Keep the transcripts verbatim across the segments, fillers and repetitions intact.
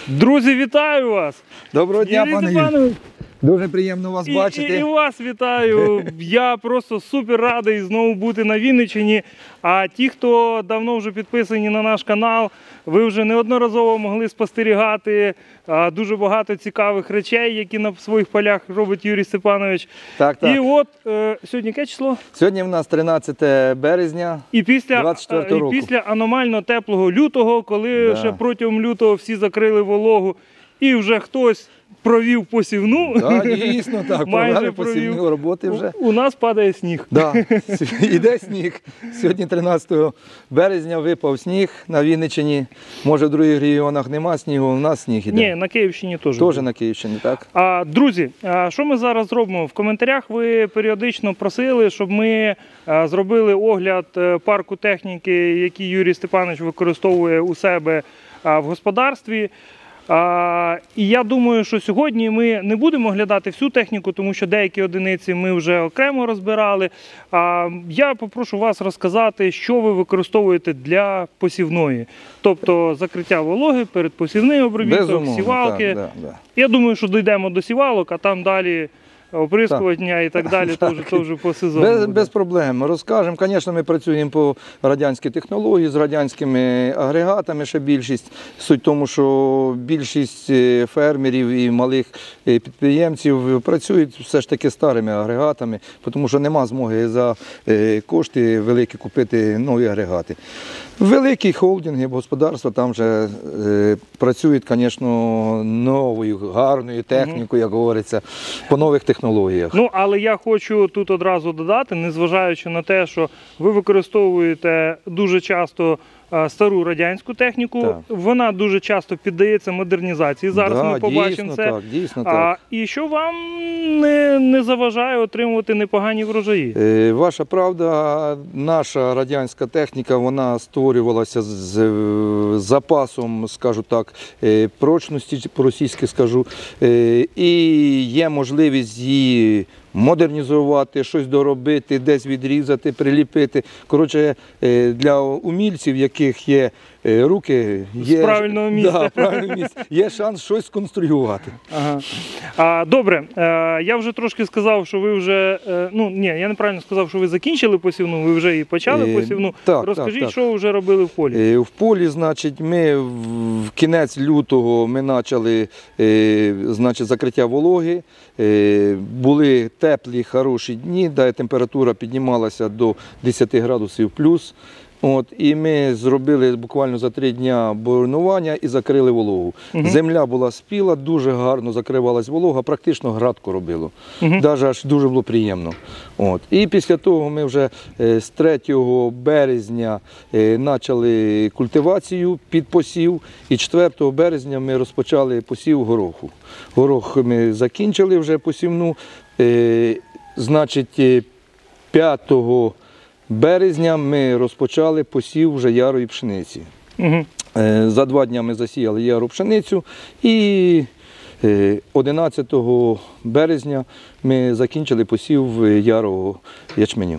Друзі, вітаю вас! Доброго дня, пане Юрій. Дуже приємно вас і, бачити. І, і вас вітаю. Я просто супер радий знову бути на Вінниччині. А ті, хто давно вже підписані на наш канал, ви вже неодноразово могли спостерігати а, дуже багато цікавих речей, які на своїх полях робить Юрій Степанович. Так, так. І от е, сьогодні яке число? Сьогодні в нас тринадцяте березня і після, двадцять четвертого року. І після аномально теплого лютого, коли Да. ще протягом лютого всі закрили вологу і вже хтось провів посівну. Так, дійсно так, Майже провели посівні провів. роботи вже. У, у нас падає сніг. Да. Іде сніг. Сьогодні тринадцятого березня випав сніг на Вінниччині. Може в других регіонах нема снігу, у нас сніг іде. Ні, на Київщині теж. Теж на Київщині, так? А, друзі, а що ми зараз робимо? В коментарях ви періодично просили, щоб ми а, зробили огляд а, парку техніки, який Юрій Степанович використовує у себе а, в господарстві. А, і я думаю, що сьогодні ми не будемо оглядати всю техніку, тому що деякі одиниці ми вже окремо розбирали. А, я попрошу вас розказати, що ви використовуєте для посівної. Тобто закриття вологи, передпосівний обробіток, Безумовно, сівалки. так, да, да. Я думаю, що дійдемо до сівалок, а там далі оприскування і так далі, то вже, то вже по сезону. Без, буде. без проблем. Розкажемо. Звісно, ми працюємо по радянській технології, з радянськими агрегатами, ще більшість. Суть в тому, що більшість фермерів і малих підприємців працюють все ж таки старими агрегатами, тому що нема змоги за кошти великі купити нові агрегати. Великі холдинги, господарства там вже е, працюють, звісно, новою, гарною технікою, як говориться, по нових технологіях. Ну, але я хочу тут одразу додати, незважаючи на те, що ви використовуєте дуже часто а, стару радянську техніку, Так. вона дуже часто піддається модернізації. Зараз Да, ми побачимо дійсно це. Так, дійсно А, так. і що вам не, не заважає отримувати непогані врожаї? Е, Ваша правда, наша радянська техніка, вона створювалася з, з запасом, скажу так, е, прочності, по-російськи скажу, е, і є можливість її модернізувати, щось доробити, десь відрізати, приліпити. Коротше, е, для умільців, яких є е, руки, є, З правильного місця. Да, правильного місця, є шанс щось сконструювати. Ага. А, добре, е, я вже трошки сказав, що ви вже, е, ну ні, я неправильно сказав, що ви закінчили посівну, ви вже і почали Е, посівну. так, Розкажіть, так, так. що ви вже робили в полі? Е, В полі, значить, ми в в кінець лютого ми почали е, значить, закриття вологи. Е, Були теплі, хороші дні, де температура піднімалася до десяти градусів плюс. От, і ми зробили буквально за три дні боронування і закрили вологу. Угу. Земля була спіла, дуже гарно закривалась волога, практично градко робило. Угу. Навіть аж дуже було приємно. От. І після того ми вже е, з третього березня е, почали культивацію під посів, і четвертого березня ми розпочали посів гороху. Горох ми закінчили вже посівну, е, значить, е, п'ятого березня ми розпочали посів вже ярої пшениці. Угу. За два дні ми засіяли яру пшеницю і одинадцятого березня ми закінчили посів ярого ячменю.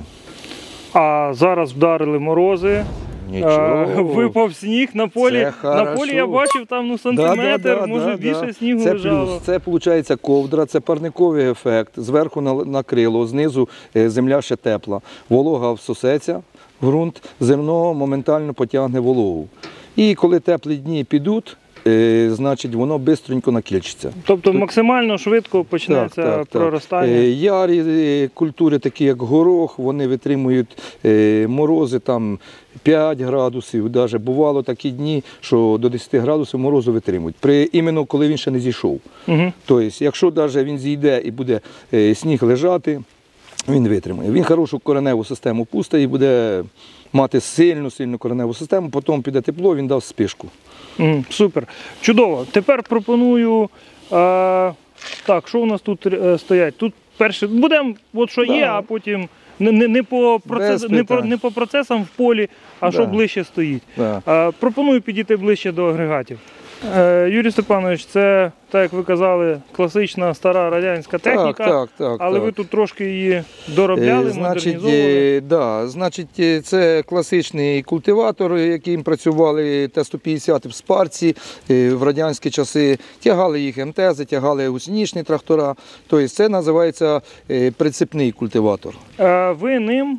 А зараз вдарили морози. Нічого. А, випав сніг на полі. Це На полі я хорошо. бачив там ну, сантиметр, Да, да, да, може да, більше да. снігу це лежало. Плюс. Це виходить ковдра, це парниковий ефект. Зверху накрило, знизу земля ще тепла. Волога всосеться в ґрунт, зерно моментально потягне вологу. І коли теплі дні підуть, е, значить воно швидко накільчиться. Тобто максимально швидко почнеться Так, так, проростання. Так. Ярі е, культури, такі як горох, вони витримують е, морози там п'ять градусів. Даже бувало такі дні, що до десяти градусів морозу витримують, при, іменно коли він ще не зійшов. Угу. Тобто, якщо навіть він зійде і буде е, сніг лежати, він витримує. Він хорошу кореневу систему пустить і буде мати сильну-сильну кореневу систему, потім піде тепло, він дасть спишку. Угу. Супер. Чудово. Тепер пропоную, е, так, що у нас тут е, стоять? Тут перше, будемо, от що Да. є, а потім не, не, не, по процес, не, по, не по процесам в полі, а Да. що ближче стоїть. Да. Е, пропоную підійти ближче до агрегатів. Е, Юрій Степанович, це так як ви казали, класична стара радянська техніка, Так, так, так, але так. ви тут трошки її доробляли, Е, Значить, модернізовували. е, да, значить, е, це класичний культиватор, яким працювали Т сто п'ятдесят в Спарці е, в радянські часи. Тягали їх ем те зе, тягали гусеничні трактора. Тобто це називається е, прицепний культиватор. Е, Ви ним,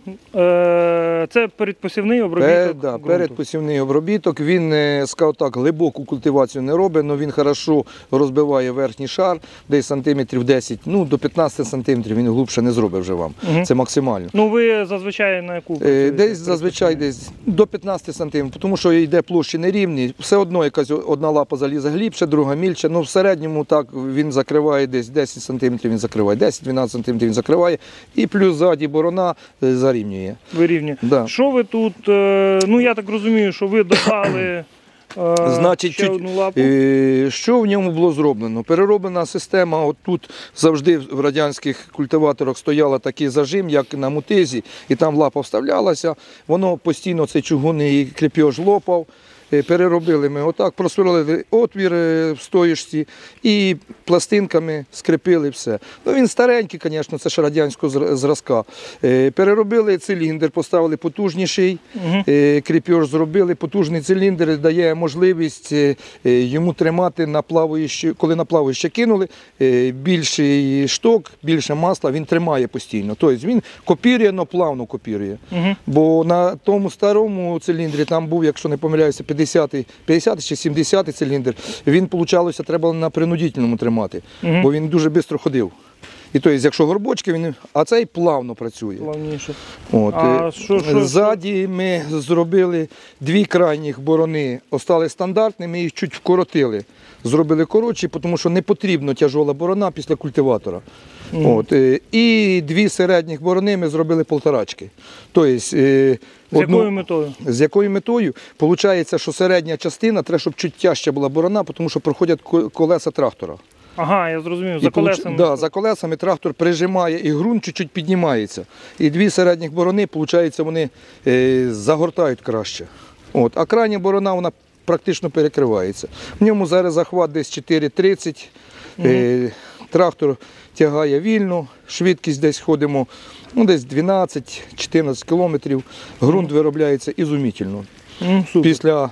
е, це передпосівний обробіток Пе- да, ґрунту. передпосівний обробіток. Він, е, скажімо так, глибоку культивацію не робить, але він хорошо розбиває верхній шар, десь сантиметрів десять, ну до п'ятнадцяти сантиметрів він глибше не зробить вже вам. Мгм. Це максимально. Ну ви зазвичай на яку Е, працюєте? Десь зазвичай десь до п'ятнадцяти сантиметрів, тому що йде площі нерівні. Все одно якась одна лапа залізе глибше, друга мільше. Ну в середньому так він закриває десь десять сантиметрів, він закриває, десять-дванадцять сантиметрів він закриває. І плюс ззаді борона е, зарівнює. Вирівнює. Да. Що ви тут, е, ну я так розумію, що ви додали е, Значить, ще чуть- одну лапу. Е, Що в ньому було зроблено? Перероблена система. От тут завжди в радянських культиваторах стояла такий зажим, як на мотизі, і там лапа вставлялася. Воно постійно цей чугунний кріпеж лопав. Е, Переробили ми отак, просверлили отвір е, в стоїшці і пластинками скріпили все. Ну він старенький, звісно, це ж радянського зра- зразка. Е, Переробили циліндр, поставили потужніший. Мгм. Е, Кріпеж зробили, потужний циліндр дає можливість е, е, йому тримати на плаваючі, коли на плаваюче кинули, е, більший шток, більше масла, він тримає постійно. Тобто він копірує, але плавно копірує. Мгм. Бо на тому старому циліндрі там був, якщо не помиляюся, п'ятдесятий, п'ятдесятий чи сімдесятий циліндр, він, виходилося, треба на принудительному тримати, Мгм. бо він дуже швидко ходив. І тобто, якщо горбочки, він, а цей плавно працює. Плавніше. От, А е, що- що- ззаді ми зробили дві крайніх борони, остали стандартні, ми їх чуть вкоротили. Зробили коротші, тому що не потрібно тяжола борона після культиватора. Мгм. От, е, і дві середніх борони ми зробили полторачки. Тобто, е, З одну- якою метою? з якою метою? Получається, що середня частина треба, щоб чуть тяжча була борона, тому що проходять ко- колеса трактора. Ага, я зрозумів, за І получ- колесами. Да, за колесами трактор прижимає і ґрунт чуть-чуть піднімається. І дві середніх борони, виходить, вони е, загортають краще. От. А крайня борона, вона практично перекривається. В ньому зараз захват десь чотири тридцять. Е, трактор тягає вільно, швидкість десь ходимо ну, десь дванадцять-чотирнадцять кілометрів. Ґрунт виробляється ізумітельно. М, супер. Після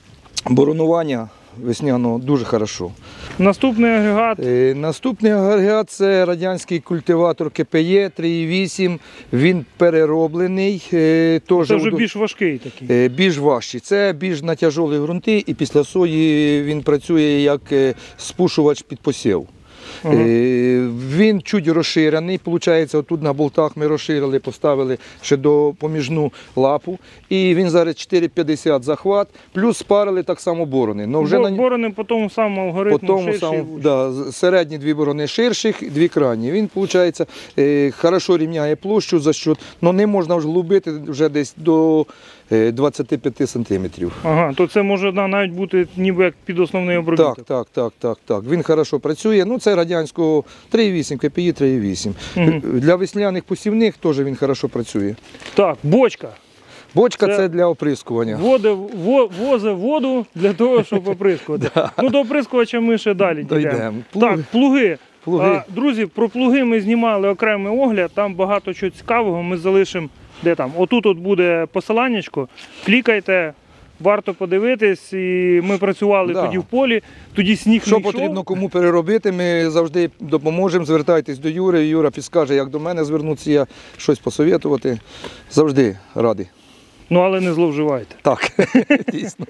боронування весняного дуже хорошо. Наступний агрегат. Е, Наступний агрегат – це радянський культиватор Ке Пе Є три вісім. Він перероблений. е, теж Це вже у- більш важкий такий. е, більш важчий. Це більш на тяжолі ґрунти, і після сої він працює як е, спушувач під посів. Ага. Е, Він чуть розширений, виходить, отут на болтах ми розширили, поставили ще до поміжну лапу. І він зараз чотири п'ятдесят захват, плюс спарили так само борони. Но вже Бо- на... Борони по тому самому алгоритму, По тому ширші і самому, вужчі. да, з- середні дві борони ширших, дві крайні. Він, виходить, е, хорошо рівняє площу за що, але не можна вже глубити вже десь до е, двадцяти п'яти сантиметрів. Ага, то це може да, навіть бути ніби як під основний обробіток. Так, так, так, так, так. Він хорошо працює. Ну, це радянського три вісім, Ке Пе Є три вісім. Мгм. Для весняних посівних теж він хорошо працює. Так, бочка. Бочка Це- це, для оприскування. Води, во, возе воду для того, щоб оприскувати. Ну, до оприскувача ми ще далі дійдемо. Дійдемо. Плуги. Так, плуги. Плуги. А, друзі, про плуги ми знімали окремий огляд, там багато чого цікавого, ми залишимо, де там, отут от буде посиланнячко, клікайте, варто подивитись, і ми працювали Да. тоді в полі, тоді сніг Що не йшов. потрібно кому переробити, ми завжди допоможемо. Звертайтесь до Юри. Юра підскаже, як до мене звернутися, я щось посовітувати. Завжди радий. Ну, але не зловживайте. Так, дійсно.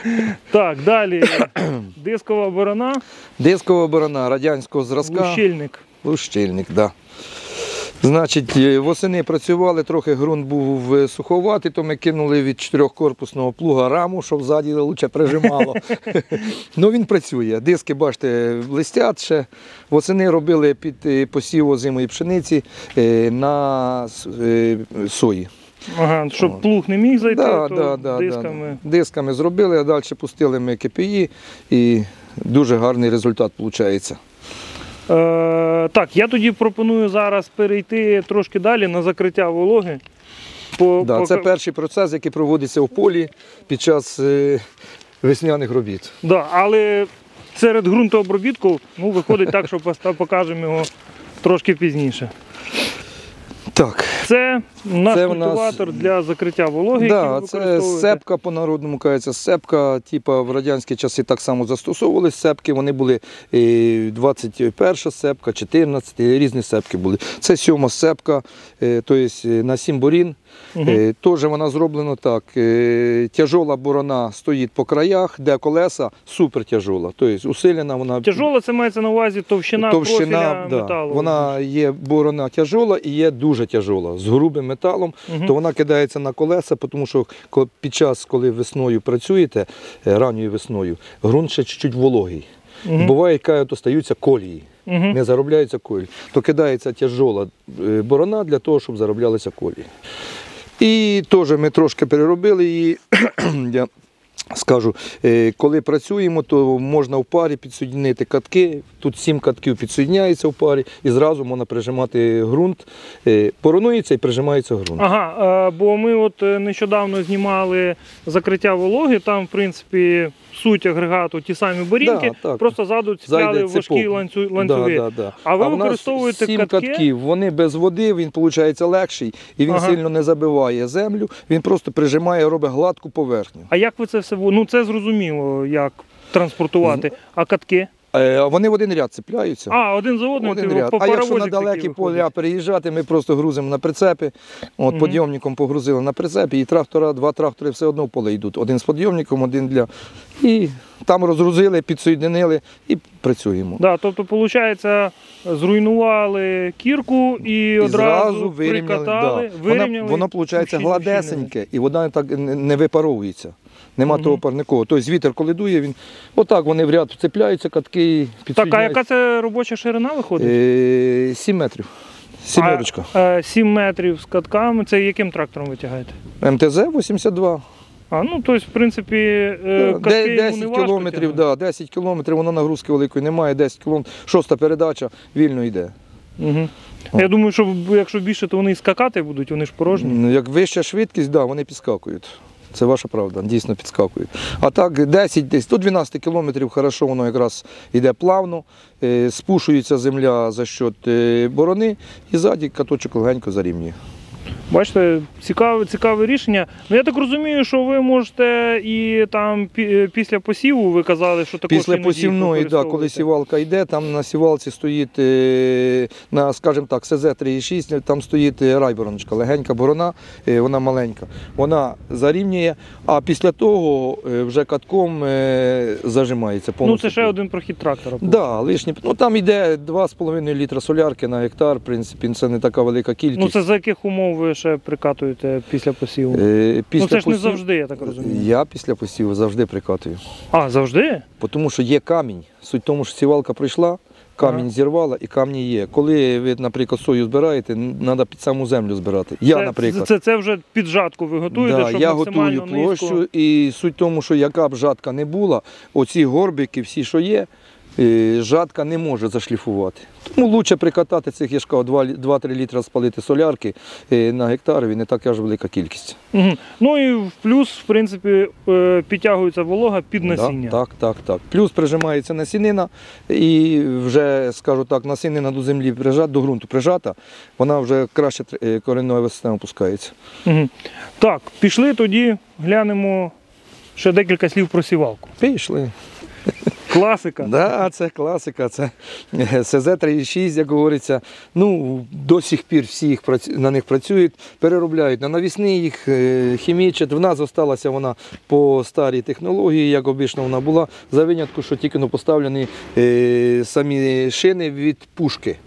Так, далі, дискова борона, Дискова борона радянського зразка. лущильник. Лущильник, так. Да. Значить, е, восени працювали, трохи ґрунт був е, суховатий, то ми кинули від чотирьохкорпусного плуга раму, щоб ззаді лучше прижимало. Ну він працює. Диски, бачите, блистять ще. Восени робили під е, посів озимої пшениці е, на с- е, сої. Ага, щоб От. плуг не міг зайти, Да, то да, да, дисками. да. Дисками зробили, а далі пустили ми Ке Пе Є і дуже гарний результат виходить. Е, так, я тоді пропоную зараз перейти трошки далі на закриття вологи. По, Да, по- це перший процес, який проводиться в полі під час е, весняних робіт. Да, але серед ґрунтообробітку, ну, виходить так, що поста- покажемо його трошки пізніше. Так. Це наш Це в нас- культиватор для закриття вологи, Да, який ви це використовуєте. сепка, по-народному кажеться, сепка, типа в радянські часи так само застосовували сепки, вони були е, двадцять перша сепка, чотирнадцята, різні сепки були. Це сьома сепка, е, тобто на сім борін. Угу. Е, Теж вона зроблена так. е, Тяжола борона стоїть по краях, де колеса супер тяжола. Тобто усилена вона. Тяжола, це мається на увазі товщина, профіля да. металу. Вона є борона тяжола і є дуже тяжола з грубим металом, Мгм. то вона кидається на колеса, тому що ко- під час, коли весною працюєте, е, ранньою весною, ґрунт ще чуть-чуть вологий. Мгм. Буває, кажуть, остаються колії, Мгм. не заробляються колії. То кидається тяжола е, борона для того, щоб зароблялися колії. І теж ми трошки переробили її. Я скажу, е, коли працюємо, то можна в парі підсоединити катки. Тут сім катків підсоединяється в парі і зразу можна прижимати ґрунт. Е, Поронується і прижимається ґрунт. Ага, е, бо ми от е, нещодавно знімали закриття вологи, там, в принципі, суть агрегату ті самі борінки, Да, так. просто ззаду цепляли Зайде важкі цепок. ланцю- ланцюги. Да, да, да. А ви в нас використовуєте сім катки? катків, вони без води, він виходить легший і він Ага. сильно не забиває землю, він просто прижимає, робить гладку поверхню. А як ви це все, бу- ну це зрозуміло, як транспортувати, а катки? Е, а Вони в один ряд цепляються. А, один за одним, Один типу, ряд. по А якщо на паровозик далекі такий поля виходить. переїжджати, ми просто грузимо на прицепи. От, Мгм. Підйомником погрузили на прицепі, і трактора, два трактори все одно в поле йдуть. Один з підйомником, один для. І там розгрузили, підсоєдинили і працюємо. Да, тобто, виходить, зруйнували кірку і, І одразу зразу вирівняли. прикатали, Да. вирівняли. Воно, воно виходить, ущільнили. гладесеньке, і вода так не не випаровується. Нема Мгм. того парникового. Тобто вітер, коли дує, він отак вони в ряд цепляються, катки, Так, а підсоєдняються. яка це робоча ширина виходить? Е, Сім метрів. Сімерочка. А, е, сім метрів з катками, це яким трактором витягаєте? Ем Те Зе вісімдесят два. А, ну, тобто, в принципі, е, Де- катки йому не десять важко кілометрів, тягнути. да, десять кілометрів, воно нагрузки великої немає, десять кілометрів, шоста передача, вільно йде. Угу. О. Я думаю, що якщо більше, то вони і скакати будуть, вони ж порожні. Ну, Як вища швидкість, да, вони підскакують. Це ваша правда, дійсно підскакують. А так десять, десь до дванадцяти кілометрів хорошо, воно якраз йде плавно, е, спушується земля за счет е, борони і ззаді каточок легенько зарівнює. Бачите, цікаве, цікаве рішення. Ну, я так розумію, що ви можете і там пі- після посіву, ви казали, що також Після іноді посівної, да, коли використовуєте. сівалка йде, там на сівалці стоїть, е, на, скажімо так, Се Зе три шість, там стоїть е, райбороночка, легенька борона, е, вона маленька. Вона зарівнює, а після того е, вже катком е, зажимається Ну, повністю. це ще один прохід трактора. Да, лишні. Ну, там йде два з половиною літра солярки на гектар, в принципі, це не така велика кількість. Ну, це за яких умов ви ще прикатуєте після посіву? Е, після Ну, це ж не посів- завжди, я так розумію. Я після посіву завжди прикатую. А, завжди? Тому що є камінь. Суть в тому, що сівалка прийшла, камінь Ага. зірвала і камні є. Коли ви, наприклад, сою збираєте, треба під саму землю збирати. Я, це, наприклад. Це, це вже під жатку ви готуєте, Да, щоб я максимально готую площу, низько. і суть в тому, що яка б жатка не була, оці горбики, всі, що є, е, жатка не може зашліфувати. Тому краще прикатати цих, я ж кажу, два-три літра спалити солярки е, на гектар, і не така ж велика кількість. Угу. Ну і в плюс, в принципі, е, підтягується волога під насіння. Да, так, так, так. Плюс прижимається насінина, і вже, скажу так, насінина до землі прижата, до ґрунту прижата, вона вже краще е, коренева система опускається. Угу. Так, пішли тоді, глянемо ще декілька слів про сівалку. Пішли. Класика. Да, це класика, це Се Зе три шість, як говориться. Ну, до сих пір всі їх працю- на них працюють, переробляють на навісні, їх е, хімічать. В нас залишилася вона по старій технології, як обично вона була, за винятку, що тільки ну, поставлені е, самі шини від пушки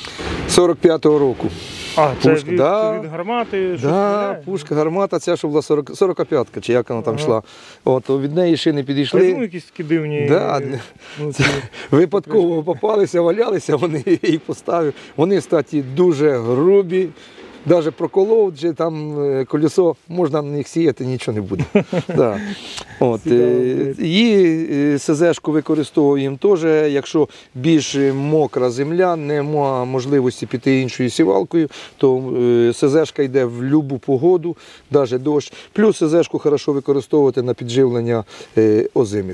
сорок п'ятого року. А, це Пушка, від, да. від гармати, що Да, стріляє? пушка, гармата, ця, що була сорок, сорокоп'ятка, чи як вона там Ага. йшла. От, від неї шини А підійшли. ну, якісь такі дивні. Да, ну, ці- Випадково попалися, валялися, вони їх поставив. Вони, кстати, дуже грубі. Навіть проколов, чи там е, колесо, можна на них сіяти, нічого не буде. Да. От, е, її е, Се Зешку використовуємо теж, якщо більш мокра земля, немає можливості піти іншою сівалкою, то е, Се Зешка йде в будь-яку погоду, навіть дощ. Плюс Се Зешку хорошо використовувати на підживлення е, озимих.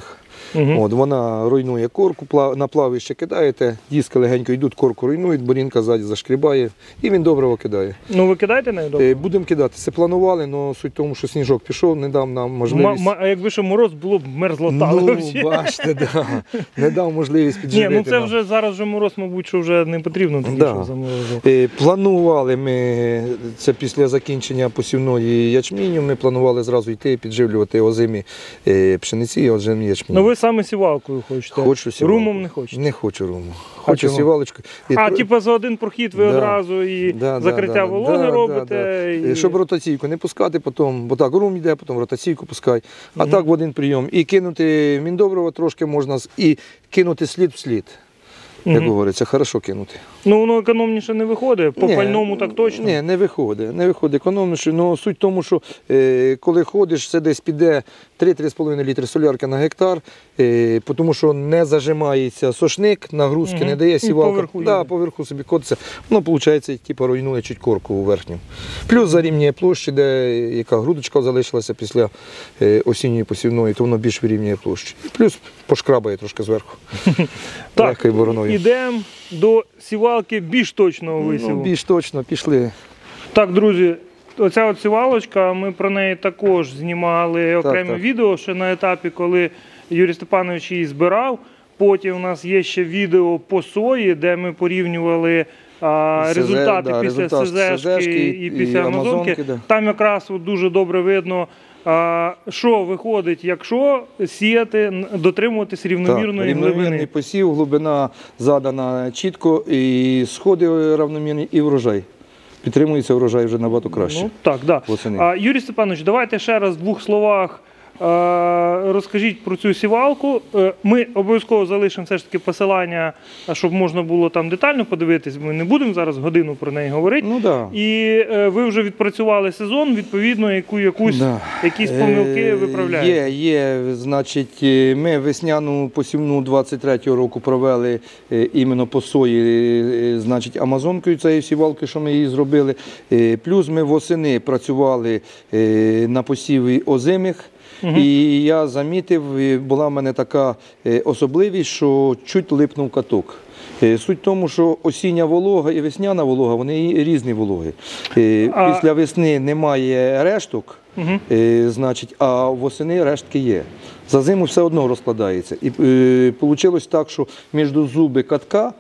Угу. От, вона руйнує корку, плав- на плавище кидаєте, диски легенько йдуть, корку руйнують, бурінка ззаді зашкрібає і він добриво кидає. Ну ви кидаєте нею добре? Е, Будемо кидати. Це планували, але суть в тому, що сніжок пішов, не дав нам можливість. Ма- ма- а якби ще мороз було б мерзло так. Ну, вообще. бачите, да. Не дав можливість Ні, підживити ну це нам. вже зараз вже мороз, мабуть, що вже не потрібно тоді, Да. щоб заморозив. Е, Планували ми, це після закінчення посівної ячміню, ми планували зразу йти підживлювати озимі е, пшениці і озимі ячмінь. Ну ви саме сівалкою хочете? Хочу сівалку. Румом не хочете? Не хочу руму. Хочу чому? сівалочку. І А, тро- типу за один прохід ви Да. одразу і Да, да, закриття да, вологи да, робите. да, да. І... Е, Щоб ротаційку не пускати, потім, бо так рум йде, потім ротаційку пускай. А так в один прийом. І кинути міндобрива трошки можна, з- і кинути слід в слід. Як Мгм. говориться, хорошо кинути. Ну воно економніше не виходить, по Ні, пальному так точно. Ні, не виходить. Не виходить економніше. Ну, суть в тому, що е, коли ходиш, це десь піде три-три з половиною літри солярки на гектар, е, тому що не зажимається сошник, нагрузки Мгм. не дає І сівалка. поверху да, їде. поверху собі котиться. Воно, виходить, типу, руйнує чуть корку у верхню. Плюс зарівнює площі, де яка грудочка залишилася після е, осінньої посівної, то воно більш вирівнює площі. Плюс пошкрабає трошки зверху. Так, легкою бороною. ідемо до сівалки більш точного висіву. Ну, більш точно пішли. Так, друзі, оця от сівалочка, ми про неї також знімали окреме так. відео ще на етапі, коли Юрій Степанович її збирав. Потім у нас є ще відео по сої, де ми порівнювали а, СЗ, результати да, після результат СЗшки СЗшки і і після Амазонки. Амазонки, да. Там якраз от дуже добре видно, а, що виходить, якщо сіяти, н- дотримуватись рівномірної рівномірний глибини. посів, глибина задана чітко, і сходи равномірні, і врожай. Підтримується врожай вже набагато краще. Ну, так, да. Восени. А, Юрій Степанович, давайте ще раз в двох словах е, розкажіть про цю сівалку. Е, Ми обов'язково залишимо все ж таки посилання, щоб можна було там детально подивитись. Ми не будемо зараз годину про неї говорити. Ну да. І е, ви вже відпрацювали сезон, відповідно, яку, якусь, Да. якісь помилки Е, виправляєте. Є, є. Значить, е, ми весняну посівну двадцять третього року провели е, іменно по сої, е, значить, Амазонкою цієї сівалки, що ми її зробили. Е, Плюс ми восени працювали е, на посіві озимих. І я замітив, е, була в мене така е, особливість, що чуть липнув каток. Е, Суть в тому, що осіння волога і весняна волога, вони різні вологи. Е, А- Після весни немає решток, Мгм. Е, значить, а восени рештки є. За зиму все одно розкладається. І вийшло так, що між зуби катка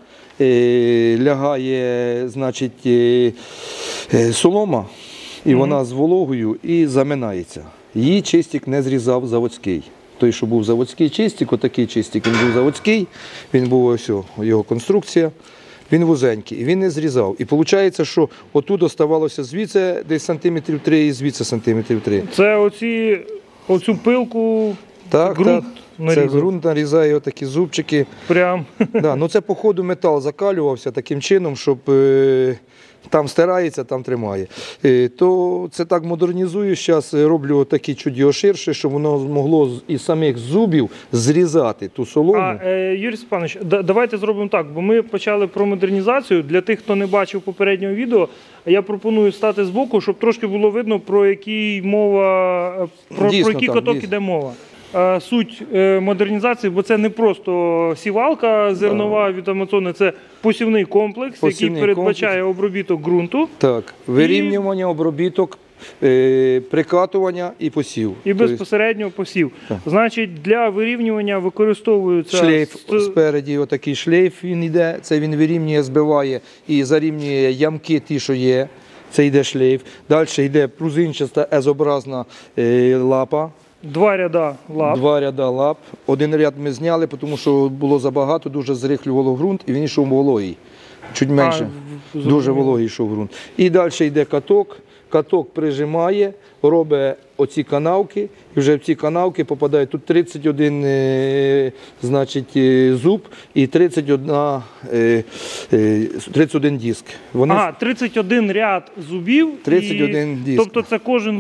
е, лягає, значить, е, е, солома, і вона з вологою і заминається. Її чистик не зрізав заводський. Той, що був заводський чистик, отакий чистик, він був заводський, він був ось о, його конструкція. Він вузенький, і він не зрізав. І виходить, що отут оставалося звідси десь сантиметрів три і звідси сантиметрів три. Це оці, оцю пилку, Так, ґрунт так. Це нарізав. ґрунт нарізає отакі зубчики. Прям. Да, ну це по ходу метал закалювався таким чином, щоб е, там стирається, там тримає. Е, то це так модернізую, зараз роблю такі чуть його ширше, щоб воно могло з- із самих зубів зрізати ту солому. А, е, Юрій Степанович, да- давайте зробимо так, бо ми почали про модернізацію. Для тих, хто не бачив попереднього відео, я пропоную стати збоку, щоб трошки було видно, про який мова, е, про, Дійсно, про який так, каток дійсно. іде мова. Е, Суть е, модернізації, бо це не просто сівалка зернова від Амазони, це посівний комплекс, Посівний який передбачає обробіток ґрунту Так, вирівнювання, обробіток, е, прикатування і посів. і Тобто безпосередньо посів. Значить, для вирівнювання використовуються шлейф ст- спереді, отакий шлейф він йде, це він вирівнює, збиває і зарівнює ямки ті, що є. Це йде шлейф. Далі йде пружинчаста езобразна е, лапа. два ряда лап. Два ряда лап. Один ряд ми зняли, тому що було забагато, дуже зрихлювало ґрунт, і він йшов вологий. Чуть менше. в- Дуже зрозуміло. вологий йшов ґрунт. І далі йде каток. Каток прижимає, робить оці канавки, і вже в ці канавки попадає тут тридцять один е, значить, е, зуб і тридцять один, е, е, тридцять один диск. Вони Ага, тридцять один ряд зубів. тридцять один і, диск. Тобто це кожен зуб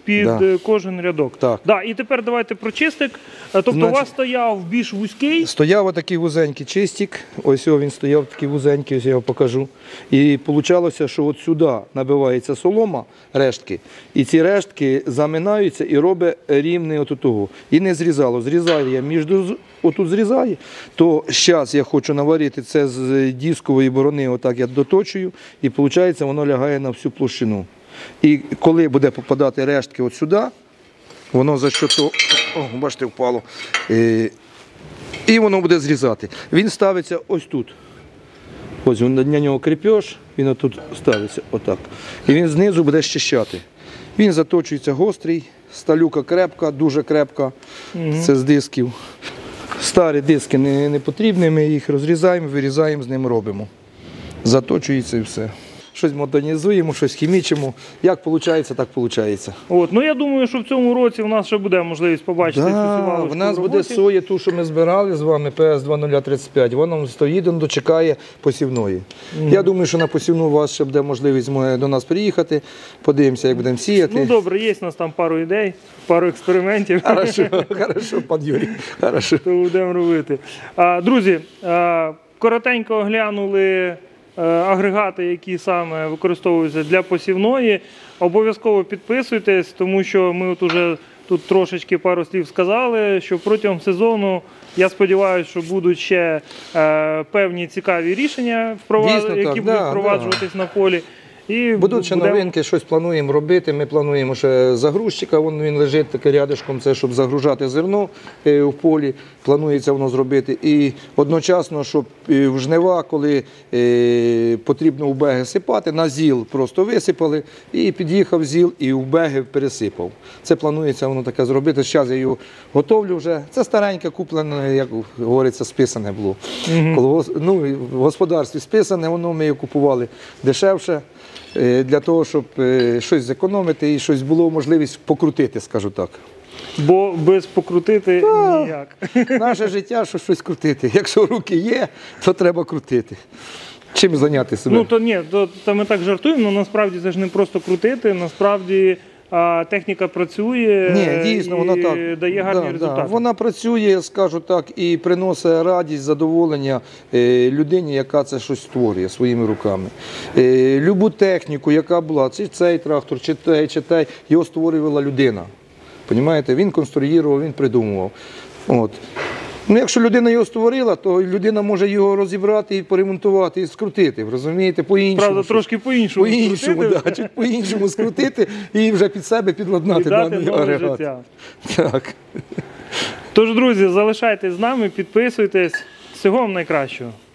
під Да. е, кожен рядок. Так. Да, і тепер давайте про чистик. Е, Тобто у Значить- вас стояв більш вузький. Стояв отакий вузенький чистик, ось о, він стояв такий вузенький, ось я його покажу. І вийшло, що от сюди набивається солома, рештки, і ці рештки заминаються і робить рівний от того. І не зрізало. Зрізає між, отут зрізає, то зараз я хочу наварити це з дискової борони, отак я доточую, і виходить, воно лягає на всю площину. І коли буде попадати рештки от сюди, воно за що то, о, бачите, впало, е, і воно буде зрізати. Він ставиться ось тут. Ось він на нього кріпеж, він отут ставиться отак. І він знизу буде щищати. Він заточується гострий, сталюка крепка, дуже крепка, це з дисків. Старі диски не, не потрібні, ми їх розрізаємо, вирізаємо, з ним робимо. Заточується і все. Щось модернізуємо, щось хімічимо. Як виходить, так виходить. От, ну я думаю, що в цьому році у нас ще буде можливість побачити цю Да, сівалочку в нас в буде роботі. соя, ту, що ми збирали з вами, Пі Ес два нуль тридцять п'ять. Вона стоїть, он дочекає посівної. Я думаю, що на посівну у вас ще буде можливість може, до нас приїхати. Подивимося, як будемо сіяти. Ну добре, є у нас там пару ідей, пару експериментів. Хорошо, хорошо, пан Юрій. Хорошо. То будемо робити. А, друзі, а, коротенько оглянули а, агрегати, які саме використовуються для посівної. Обов'язково підписуйтесь, тому що ми от уже тут трошечки пару слів сказали, що протягом сезону, я сподіваюся, що будуть ще е, певні цікаві рішення, впровад... Дійсно так, які будуть да, впроваджуватись да. на полі. І Будуть ще будемо- новинки, щось плануємо робити. Ми плануємо ще загрузчика, вон він лежить таки рядишком, це щоб загружати зерно е, в полі. Планується воно зробити. І одночасно, щоб е, в жнива, коли е, потрібно в беги сипати, на зіл просто висипали, і під'їхав зіл і в беги пересипав. Це планується воно таке зробити. Зараз я його готовлю вже. Це стареньке, куплене, як говориться, списане було. Коли гос- ну, в господарстві списане, воно ми його купували дешевше. е, Для того, щоб е, щось зекономити і щось було можливість покрутити, скажу так. Бо без покрутити ніяк. Наше життя, що щось крутити. Якщо руки є, то треба крутити. Чим зайняти себе? Ну то ні, то, то ми так жартуємо, але насправді це ж не просто крутити, насправді а, техніка працює Ні, дійсно, і вона так. дає гарні Да, результати. Да. Вона працює, скажу так, і приносить радість, задоволення е, людині, яка це щось створює своїми руками. Е, любу техніку, яка була, чи цей трактор, чи той, чи той, його створювала людина. Понімаєте? Він конструював, він придумував. От. Ну, якщо людина його створила, то людина може його розібрати і поремонтувати, і скрутити, розумієте, по-іншому. Правда, щось. трошки по-іншому. По-іншому, скрутити да, чуть по-іншому скрутити і вже під себе підладнати і дати даний нове агрегат. життя. Так. Тож, друзі, залишайтесь з нами, підписуйтесь. Всього вам найкращого.